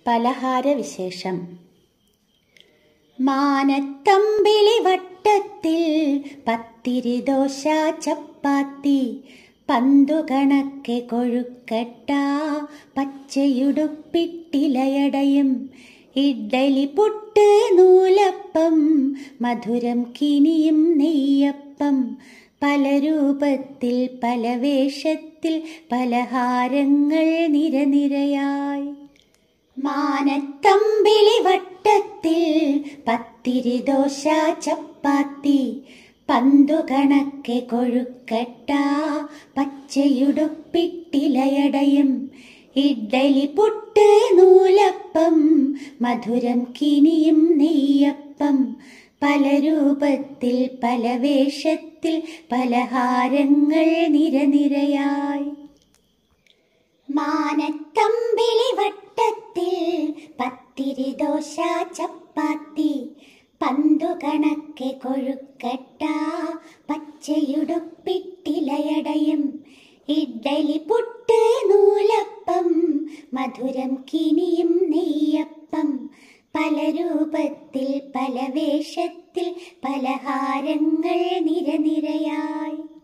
പലഹാരവിശേഷം. മാനത്തമ്പിളി വട്ടത്തിൽ പത്തിരി ദോശ ചപ്പാത്തി, പന്തുകണക്കെ കൊഴുക്കട്ട, പച്ചയുടുപ്പിട്ടിലയടയും, ഇഡ്ഡലി പുട്ട് നൂലപ്പം, മധുരം കിനിയും നെയ്യപ്പം, പല രൂപത്തിൽ പല വേഷത്തിൽ പലഹാരങ്ങൾ നിരനിരയായി. മാനത്തമ്പിളി വട്ടത്തിൽ പത്തിരി ദോശ ചപ്പാത്തി, പന്തുകണക്കെ കൊഴുക്കട്ട, പച്ചയുടുപ്പിട്ടിലയടയും, ഇഡ്ഡലി പുട്ട് നൂലപ്പം, മധുരം കിനിയും നെയ്യപ്പം, പല രൂപത്തിൽ പല വേഷത്തിൽ പലഹാരങ്ങൾ നിരനിരയായി. മാനത്തമ്പിളി വട്ടത്തിൽ പത്തിരി ദോശ ചപ്പാത്തി, പന്തുകണക്കെ കൊഴുക്കട്ട, പച്ചയുടുപ്പിട്ടിലയടയും, ഇഡ്ഡലി പുട്ട് നൂലപ്പം, മധുരം കിനിയും നെയ്യപ്പം, പല രൂപത്തിൽ പല വേഷത്തിൽ പലഹാരങ്ങൾ നിരനിരയായി.